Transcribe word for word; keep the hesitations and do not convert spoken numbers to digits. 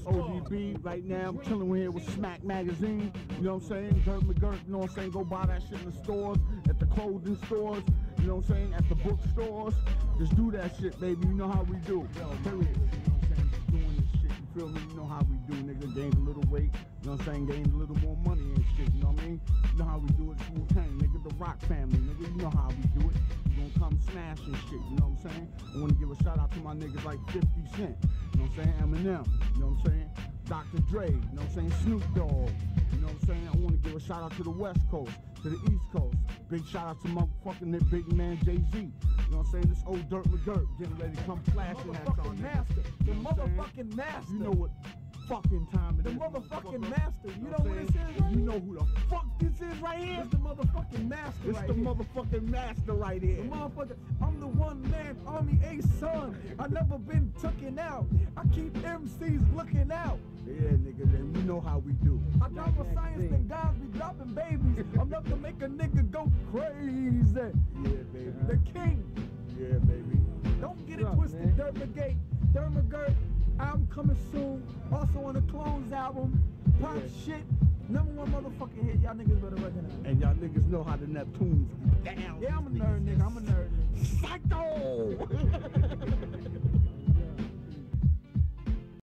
O D B right now. I'm chilling here with Smack Magazine. You know what I'm saying? Dirt McGirt, you know what I'm saying? Go buy that shit in the stores, at the clothing stores, you know what I'm saying? At the bookstores. Just do that shit, baby. You know how we do. Yo, period. You know what I'm saying? Just doing this shit. You feel me? You know how we do, nigga. Gained a little weight. You know what I'm saying? Gained a little more money and shit. You know what I mean? You know how we do it. Wu-Tang, nigga. The Rock family, nigga. You know how we do it. You gonna come smash and shit. You know what I'm saying? I want to give a shout out to my niggas like fifty cent. You know what I'm saying? Eminem. You know what I'm saying? Doctor Dre. You know what I'm saying? Snoop Dogg. You know what I'm saying? I want to give a shout out to the West Coast, to the East Coast. Big shout out to motherfucking that big man Jay-Z. You know what I'm saying? This old Dirt McGirt getting ready to come flashing that motherfucking master. The motherfucking master. You know what fucking time it the is. The motherfucking master. You know, know what it is right You know who the fuck this is right here? It's the motherfucking master This right the here. motherfucking master right here. The motherfucker, I'm the one man army A son. I never been tooken out. I keep M Cs looking out. Yeah, nigga, then you know how we do. I drop more science than guys be dropping babies. I'm enough to make a nigga go crazy. Yeah, baby. The king. Yeah, baby. Don't get it twisted, Dirt McGirt. Dirt McGirt, album coming soon. Also on the Clones album. Pop yeah. shit. Number one motherfucking hit. Y'all niggas better recognize. And y'all niggas know how the Neptunes get down. Yeah, I'm a nerd, nigga. I'm a nerd, nigga. Psycho!